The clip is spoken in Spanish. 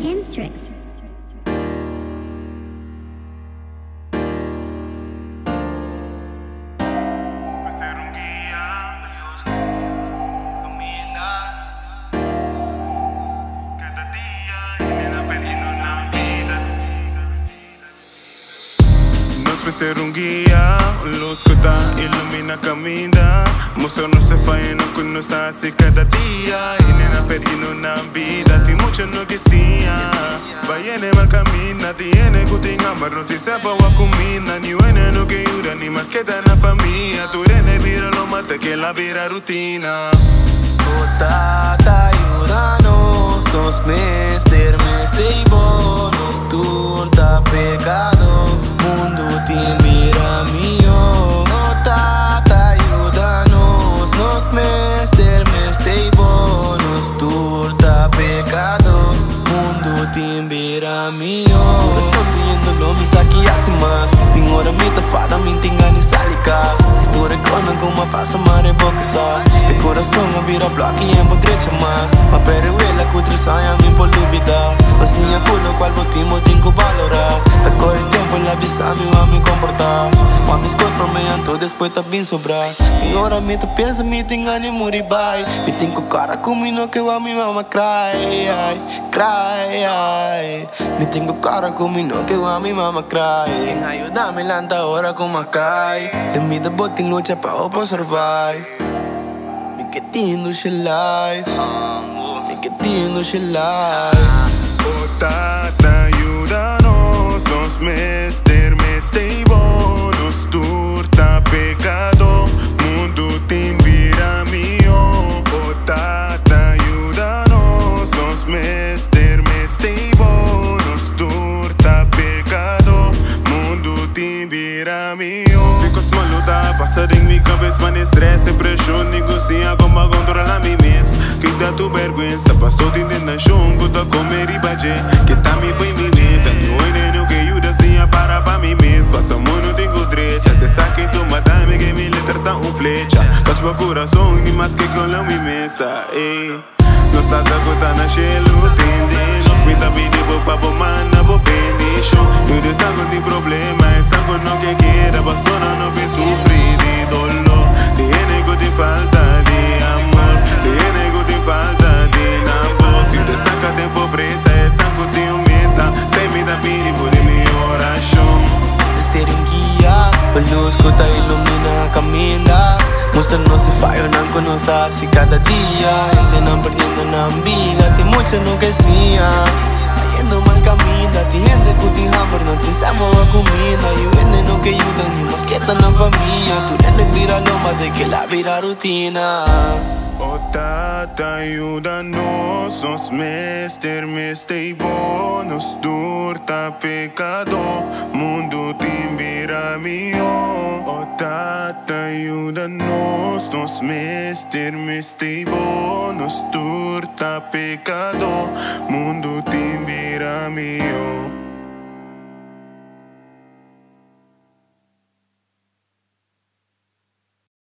Dance Tricks. Ser un guía, cada día inena perdendo na vida. Nós vai ser um guia, luz que dá, ilumina a caminha. Mostrar nossa fé, não conhece cada dia. Inena perdendo na vida, tem mucho no que sia. Vai mal camina, tiene que tinha marro, te sapa wa comina. Ni wene no que yura, ni mas que tá na família. Tu rene vira lo mata que la vira rutina. Tata ayúdanos, nos mester, nos turta pecado, mundo te mira mío. Tata ayúdanos, nos mester, nos turta pecado, mundo te mira mío. Coração te yendo lo mis aqui hace más, din hora mi tafada min tingan isalicas. Tu recono como pasa mare boxa, de coração a vira bloque e empodrecha mais. Ma peruela cutrusaya min polubida, assim a culo qual botimo tinco valorar. Ta corre tempo la bisa mi wa mi comportar, ma mis corpo me anto después ta bin sobrar. Din hora mi ta pensa mi tingan muribai, mi tinco cara kumino que wa mi mama cry, cry. Mi tinco cara kumino que wa mi mama cry. Quem ayúdame lanta ahora como cai, en vida botin lucha pa opo survive. Mi que tindo she life, mi que tindo she life. Oh tata ayúdanos, nos mester, nos turta pecado, mundo te vira mío. Oh tata ayúdanos, nos mester, nos turta pecado, mundo te vira mío. Ficos maluda, passa em minha cabeça, mas estresse, pressão, negocia como controlar mim mesmo. Que dá tu vergonha, passou de dentro da chungo, da comer e bater. Que tá me foi me meta, eu que ajuda assim a parar pra mim mesmo. Passa muito tempo trecha, cê sabe que tu mata me que me letra tá flecha. Bate meu coração, nem mais que eu não me mesta, ei. Nós tá da na chelo, tende. Nós me tá pedindo pra bomana, bo bendição. Eu de sangue tem problema, é sangue não que queira, basona não que sofre de dolor. Tiene que te falta de amor, tiene que te falta de namor. Se te saca de pobreza, é sangue te aumenta. Sem me dar pedido de minha oração. Ter um guia, a luz que tá ilumina a caminha. Mostra-nos se falha, não conosco assim cada dia. Gente não perdendo na vida, tem muito no que sia. Yendo mal camina, tem gente que tem hambre, não se sabe a comida. E o gente não que ajuda, nem mais que tá na família. Tu gente vira loma de que la vira rutina. Oh tata ayúdanos, nos mester, nos turta pecado, mundo te vira mío. Oh tata ayúdanos, nos mester, nos turta pecado, mundo te vira mío.